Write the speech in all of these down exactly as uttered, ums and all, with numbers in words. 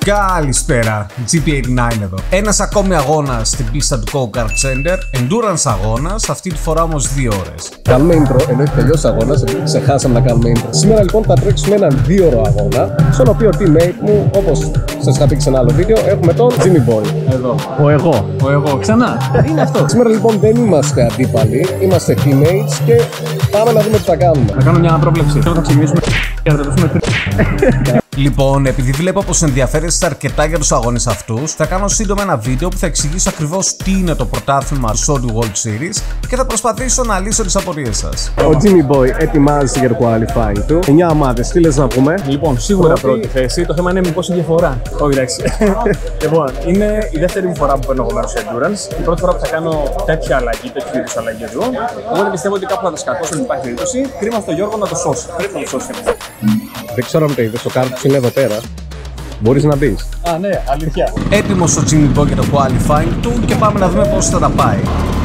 Καλησπέρα, τζι πι ογδόντα εννιά εδώ. Ένας ακόμη αγώνας στην πίστα του Go Kart Center. Endurance αγώνας, αυτή τη φορά όμως δύο ώρες. Κάνουμε intro, ενώ έχει τελειώσει αγώνας, επειδή ξεχάσαμε να κάνουμε intro. Σήμερα λοιπόν θα τρέξουμε έναν δύο ώρο αγώνα, στον οποίο ο teammate μου, όπως σας είχα πει σε ένα άλλο βίντεο, έχουμε τον Jimmy Boy. Εδώ. Ο εγώ. Ο εγώ. Ξανά. Είναι αυτό. Σήμερα λοιπόν δεν είμαστε αντίπαλοι, είμαστε teammates και πάμε να δούμε τι θα κάνουμε. Θα κάνω μια πρόβλεψη. Θέλω να ξεκινήσουμε και να ρωτήσουμε τρία. Λοιπόν, επειδή βλέπω πως ενδιαφέρεστε αρκετά για τους αγώνες αυτούς, θα κάνω σύντομα ένα βίντεο που θα εξηγήσω ακριβώς τι είναι το πρωτάθλημα Saudi World Series και θα προσπαθήσω να λύσω τις απορίες σας. Ο Jimmy Boy ετοιμάζεται για το qualifying του. εννιά ομάδες, τι λες να πούμε? Λοιπόν, σίγουρα πρώτη θέση. Το θέμα είναι μήπως η διαφορά. Όχι, εντάξει. Λοιπόν, είναι η δεύτερη φορά που παίρνω εγώ μέρος σε endurance. Η πρώτη φορά που θα κάνω τέτοια αλλαγή, τέτοιου είδους αλλαγή εδώ. Εγώ πιστεύω ότι κάπου θα τα σκακώσω, δεν υπάρχει περίπτωση. Κρίμα στο Γιώργο να το σώσει. Πρέπει να το σώσει. Δεν ξέρω αν το είδες, το κάρτ που είναι εδώ πέρα. Μπορείς να μπεις. Α, ναι, αλήθεια. Έτοιμος ο Jimmy Boy για το qualifying του και πάμε να δούμε πώς θα τα πάει.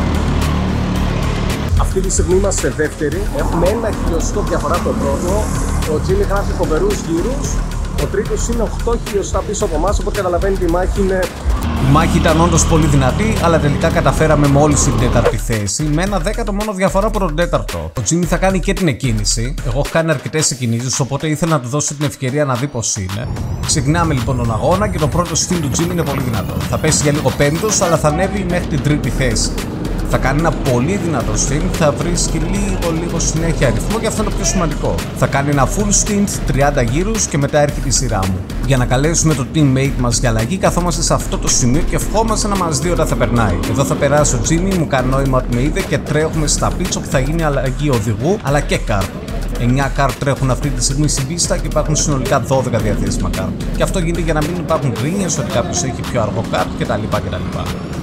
Αυτή τη στιγμή είμαστε δεύτεροι. Έχουμε ένα χιλιοστό διαφορά από τον πρώτο. Ο Jimmy γράφει φοβερούς γύρους. Ο τρίτος είναι οκτώ χιλιοστά πίσω από εμάς, οπότε καταλαβαίνετε η μάχη είναι. Η μάχη ήταν όντως πολύ δυνατή, αλλά τελικά καταφέραμε μόλις την τέταρτη θέση, με ένα δέκατο μόνο διαφορά από τον τέταρτο. Ο Jimmy θα κάνει και την εκκίνηση. Εγώ έχω κάνει αρκετές εκκινήσεις, οπότε ήθελα να του δώσω την ευκαιρία να δει πως είναι. Ξεκινάμε λοιπόν τον αγώνα και το πρώτο στυλ του Jimmy είναι πολύ δυνατό. Θα πέσει για λίγο πέμπτος, αλλά θα ανέβει μέχρι την τρίτη θέση. Θα κάνει ένα πολύ δυνατό stint, θα βρίσκει λίγο λίγο συνέχεια αριθμό και αυτό είναι το πιο σημαντικό. Θα κάνει ένα full stint, τριάντα γύρους και μετά έρχεται η σειρά μου. Για να καλέσουμε το teammate μας για αλλαγή, καθόμαστε σε αυτό το σημείο και ευχόμαστε να μας δει όταν θα περνάει. Εδώ θα περάσει ο Jimmy, μου κάνει νόημα ότι με είδε και τρέχουμε στα πίτσο που θα γίνει αλλαγή οδηγού αλλά και κάρτ. εννιά κάρτ τρέχουν αυτή τη στιγμή στην πίστα και υπάρχουν συνολικά δώδεκα διαθέσιμα κάρτ. Και αυτό γίνεται για να μην υπάρχουν γκρίνιες ότι κάποιος έχει πιο αργό κάρτ κτλ. κτλ.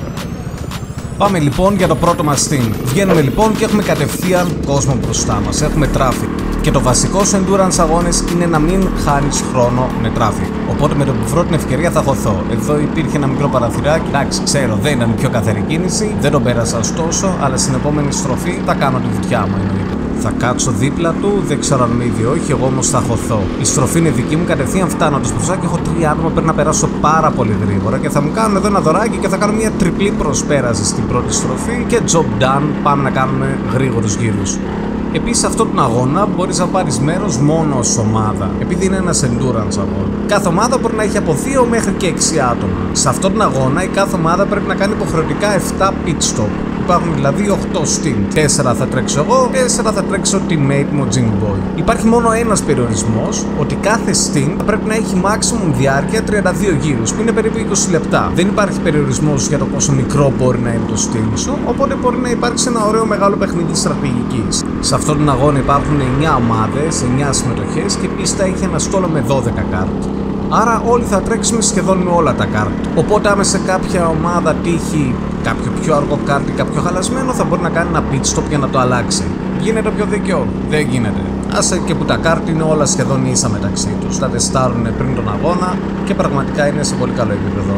Πάμε λοιπόν για το πρώτο μας team. Βγαίνουμε λοιπόν και έχουμε κατευθείαν κόσμο μπροστά μας. Έχουμε traffic. Και το βασικό σε endurance αγώνες είναι να μην χάνεις χρόνο με traffic. Οπότε με το που βρω την ευκαιρία θα χωθώ. Εδώ υπήρχε ένα μικρό παραθυράκι. Εντάξει, ξέρω, δεν ήταν η πιο καθαρή κίνηση. Δεν τον πέρασα ωστόσο, αλλά στην επόμενη στροφή θα κάνω τη βουτιά μου εννοείται. Θα κάτσω δίπλα του, δεν ξέρω αν με είδε όχι, εγώ όμως θα χωθώ. Η στροφή είναι δική μου, κατευθείαν φτάνοντας μπροστά και έχω τρία άτομα. Πρέπει να περάσω πάρα πολύ γρήγορα και θα μου κάνουν εδώ ένα δωράκι και θα κάνω μια τριπλή προσπέραση στην πρώτη στροφή και job done. Πάμε να κάνουμε γρήγορους γύρους. Επίσης, σε αυτόν τον αγώνα μπορείς να πάρεις μέρος μόνο ως ομάδα, επειδή είναι ένας endurance αγώνα. Κάθε ομάδα μπορεί να έχει από δύο μέχρι και έξι άτομα. Σε αυτόν τον αγώνα, η κάθε ομάδα πρέπει να κάνει υποχρεωτικά επτά pit stop. Υπάρχουν δηλαδή οκτώ stint. τέσσερα θα τρέξω εγώ, τέσσερα θα τρέξω teammate μου, Jimmy Boy. Υπάρχει μόνο ένας περιορισμός, ότι κάθε stint πρέπει να έχει maximum διάρκεια τριάντα δύο γύρους, που είναι περίπου είκοσι λεπτά. Δεν υπάρχει περιορισμός για το πόσο μικρό μπορεί να είναι το stint σου, οπότε μπορεί να υπάρξει ένα ωραίο μεγάλο παιχνίδι στρατηγικής. Σε αυτόν τον αγώνα υπάρχουν εννιά ομάδες, εννιά συμμετοχές και η πίστα έχει ένα στόλο με δώδεκα κάρτ. Άρα όλοι θα τρέξουμε σχεδόν με όλα τα κάρτ. Οπότε άμα σε κάποια ομάδα τύχει κάποιο πιο αργό κάρτ ή κάποιο χαλασμένο, θα μπορεί να κάνει ένα pit stop για να το αλλάξει. Γίνεται πιο δίκαιο? Δεν γίνεται. Άσε και που τα κάρτ είναι όλα σχεδόν ίσα μεταξύ τους. Τα τεστάρουν πριν τον αγώνα και πραγματικά είναι σε πολύ καλό επίπεδο.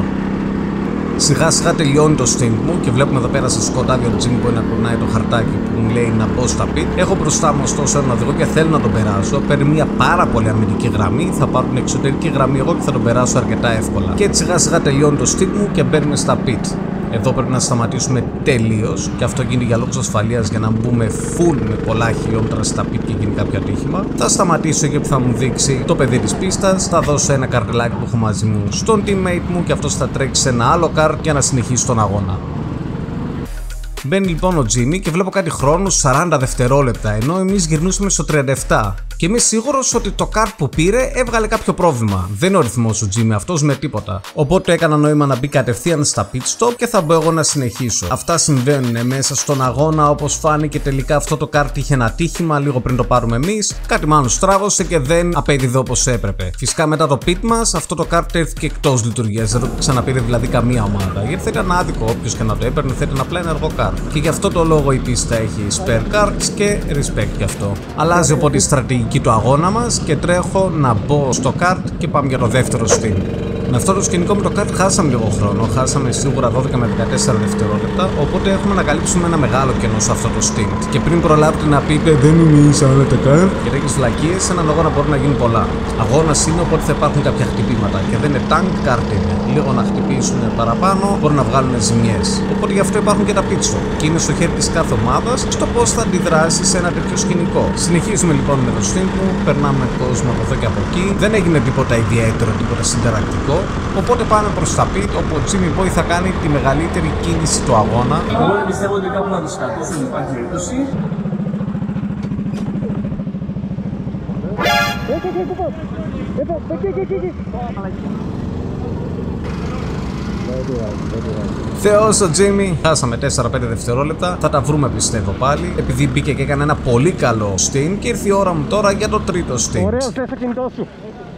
Σιγά σιγά τελειώνει το stint μου και βλέπουμε εδώ πέρα σε σκοτάδι ο Jimmy Boy να κουνάει το χαρτάκι που μου λέει να μπω στα pit. Έχω μπροστά μου ωστόσο έναν οδηγό και θέλω να τον περάσω. Παίρνει μια πάρα πολύ αμυντική γραμμή, θα πάρω την εξωτερική γραμμή εγώ και θα τον περάσω αρκετά εύκολα. Και έτσι σιγά σιγά τελειώνει το stint μου και μπαίνουμε στα pit. Εδώ πρέπει να σταματήσουμε τελείως και αυτό γίνεται για λόγους ασφαλείας για να μπούμε full με πολλά χιλιόμετρα στα πιτ και γίνει κάποιο ατύχημα. Θα σταματήσω εκεί που θα μου δείξει το παιδί της πίστας, θα δώσω ένα καρτελάκι που έχω μαζί μου στον teammate μου και αυτός θα τρέξει σε ένα άλλο καρτ για να συνεχίσει τον αγώνα. Μπαίνει λοιπόν ο Jimmy και βλέπω κάτι χρόνο σαράντα δευτερόλεπτα, ενώ εμείς γυρνούσαμε στο τριάντα επτά. Και είμαι σίγουρος ότι το καρτ που πήρε έβγαλε κάποιο πρόβλημα. Δεν είναι ο ρυθμός ο Jimmy αυτός με τίποτα. Οπότε έκανα νόημα να μπει κατευθείαν στα pit stop και θα μπω εγώ να συνεχίσω. Αυτά συμβαίνουν μέσα στον αγώνα, όπως φάνηκε τελικά αυτό το καρτ είχε ένα ατύχημα λίγο πριν το πάρουμε εμείς. Κάτι μάλλον στράβωσε και δεν απέδιδε όπως έπρεπε. Φυσικά μετά το pit μας αυτό το καρτ έρθηκε εκτός λειτουργίας. Δεν το ξαναπήρε δηλαδή καμία ομάδα. Γιατί θα ήταν άδικο όποιος και να το έπαιρνε, θα ήταν απλά ένα αργό καρτ. Και γι' αυτό το λόγο η πίστα έχει spare cards και respect γι' αυτό. Αλλάζει οπότε η στρατηγική του αγώνα μας και τρέχω να μπω στο kart και πάμε για το δεύτερο stint. Με αυτό το σκηνικό με το kart χάσαμε λίγο χρόνο, χάσαμε σίγουρα δώδεκα με δεκατέσσερα δευτερόλεπτα, οπότε έχουμε να καλύψουμε ένα μεγάλο κενό σε αυτό το stint. Και πριν προλάβετε να πείτε δεν είναι ίσα όλα τα kart και τέτοιες βλακίες, σε έναν αγώνα μπορεί να γίνουν πολλά. Αγώνας είναι, οπότε θα υπάρχουν κάποια χτυπήματα και δεν είναι tank, kart είναι. Λίγο να χτυπήσουν παραπάνω, μπορεί να βγάλουν ζημιές. Οπότε γι' αυτό υπάρχουν και τα pit stop και είναι στο χέρι της κάθε ομάδας στο πώς θα αντιδράσει σε ένα τέτοιο σκηνικό. Συνεχίζουμε λοιπόν με το stint μου, περνάμε κόσμο από εδώ και από εκεί. Δεν έγινε τίποτα ιδιαίτερο, τίποτα συνταρακτικό. Οπότε πάμε προς τα pit, όπου ο Jimmy Boy θα κάνει τη μεγαλύτερη κίνηση του αγώνα. Εγώ δεν πιστεύω ότι κάπου να το σκατώσουν, υπάρχει περίπτωση. Θεός ο Jimmy, χάσαμε τέσσερα πέντε δευτερόλεπτα, θα τα βρούμε πιστεύω πάλι, επειδή μπήκε και έκανε ένα πολύ καλό stint και ήρθε η ώρα μου τώρα για το τρίτο stint. Ωραίος, θες το κινητό σου.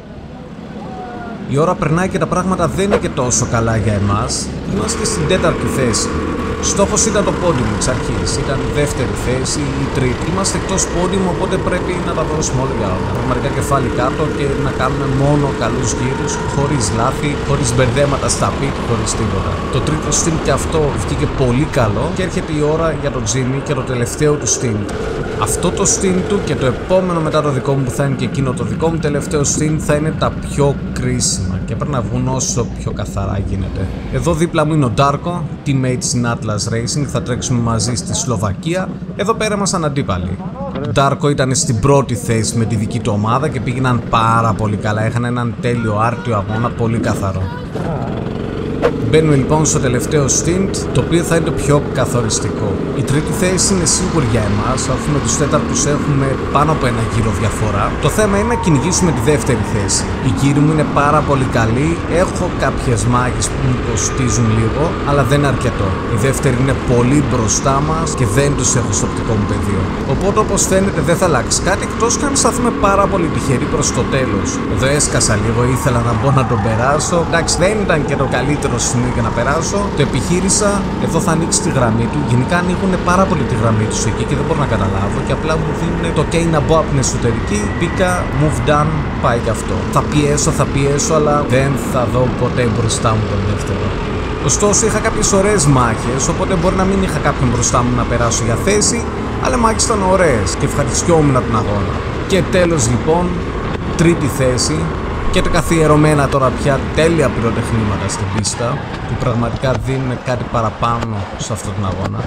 Η ώρα περνάει και τα πράγματα δεν είναι και τόσο καλά για εμάς. Είμαστε στην τέταρτη θέση. Στόχος ήταν το πόντιμο εξ αρχής. Ήταν η δεύτερη θέση ή η τρίτη. Είμαστε εκτός πόντιμου, οπότε πρέπει να τα δώσουμε όλα για όλα. Πραγματικά κεφάλι κάτω και να κάνουμε μόνο καλούς γύρους, χωρίς λάθη, χωρίς μπερδέματα στα πιτ, χωρίς τίποτα. Το τρίτο stint και αυτό βγήκε πολύ καλό και έρχεται η ώρα για τον Jimmy και το τελευταίο του stint. Αυτό το stint του και το επόμενο μετά το δικό μου που θα είναι και εκείνο το δικό μου τελευταίο stint θα είναι τα πιο κρίσιμα και πρέπει να βγουν όσο πιο καθαρά γίνεται. Εδώ δίπλα μου είναι ο Darko, teammate στην Atlas Racing, θα τρέξουμε μαζί στη Σλοβακία. Εδώ πέρα ήμασταν αντίπαλοι. Darko ήταν στην πρώτη θέση με τη δική του ομάδα και πήγαιναν πάρα πολύ καλά. Είχαν έναν τέλειο άρτιο αγώνα, πολύ καθαρό. Μπαίνουμε λοιπόν στο τελευταίο stint, το οποίο θα είναι το πιο καθοριστικό. Η τρίτη θέση είναι σίγουρη για εμάς, αφού με τους τέταρτους έχουμε πάνω από ένα γύρο διαφορά. Το θέμα είναι να κυνηγήσουμε τη δεύτερη θέση. Οι γύροι μου είναι πάρα πολύ καλοί, έχω κάποιες μάχες που μου κοστίζουν λίγο, αλλά δεν είναι αρκετό. Η δεύτερη είναι πολύ μπροστά μας και δεν τους έχω στο οπτικό μου πεδίο. Οπότε όπως φαίνεται δεν θα αλλάξει κάτι, εκτός και αν σταθούμε πάρα πολύ τυχεροί προς το τέλος. Εδώ έσκασα λίγο, ήθελα να μπω να τον περάσω. Εντάξει, δεν ήταν και το καλύτερο σημείο για να περάσω. Το επιχείρησα, εδώ θα ανοίξει τη γραμμή του. Γενικά ανοίγουν πάρα πολύ τη γραμμή του εκεί και δεν μπορώ να καταλάβω. Και απλά μου δίνουν το OK να μπω από την εσωτερική. Μπήκα, move done, πάει και αυτό. Θα πιέσω, θα πιέσω, αλλά δεν θα δω ποτέ μπροστά μου τον δεύτερο. Ωστόσο, είχα κάποιες ωραίες μάχες, οπότε μπορεί να μην είχα κάποιον μπροστά μου να περάσω για θέση, αλλά οι μάχες ήταν ωραίες και ευχαριστιόμουν τον αγώνα. Και τέλος λοιπόν, τρίτη θέση. Και τα καθιερωμένα τώρα πια τέλεια πυροτεχνήματα στην πίστα που πραγματικά δίνουν κάτι παραπάνω σε αυτόν τον αγώνα.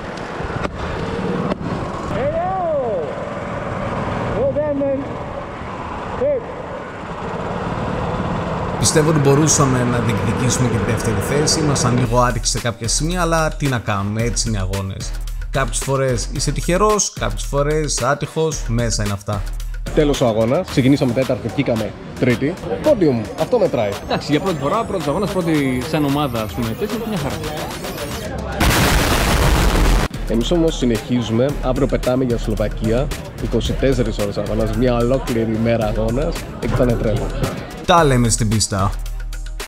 Πιστεύω ότι μπορούσαμε να διεκδικήσουμε και τη δεύτερη θέση. Ήμασταν λίγο άτυχοι σε κάποια σημεία, αλλά τι να κάνουμε, έτσι είναι οι αγώνες. Κάποιες φορές είσαι τυχερός, κάποιες φορές άτυχος, μέσα είναι αυτά. Τέλος ο αγώνας. Ξεκινήσαμε τέταρτη, βγήκαμε τρίτη. Πόντιουμ, αυτό μετράει. Εντάξει, για πρώτη φορά, πρώτος αγώνας, πρώτη σαν ομάδα, ας πούμε, τέτοια, μια χαρά. Εμείς όμως συνεχίζουμε. Αύριο πετάμε για Σλοβακία. είκοσι τέσσερις ώρες αγώνας, μια ολόκληρη μέρα αγώνας. Εκεί θα είναι τρέλο. Τα λέμε στην πίστα.